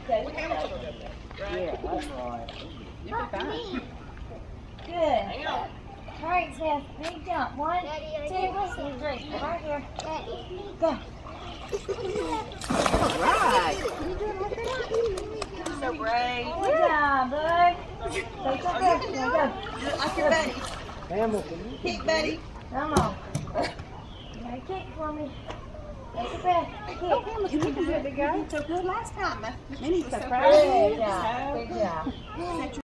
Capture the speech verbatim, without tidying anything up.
Okay. Yeah, that's right. You'll be fine. Good. Hang on. All right, Seth. Big jump. One, two, listen, three. Right here. Go. All right. So brave. Good job, bud. Take a breath. There you go. You're like your buddy. Hamilton. Kick, buddy. Come on. You gotta kick for me. Take a breath. Kick. Oh, Hamilton, you can do it, big guy. You did so good last time. Minnie's so proud Good of you. job. Good job. So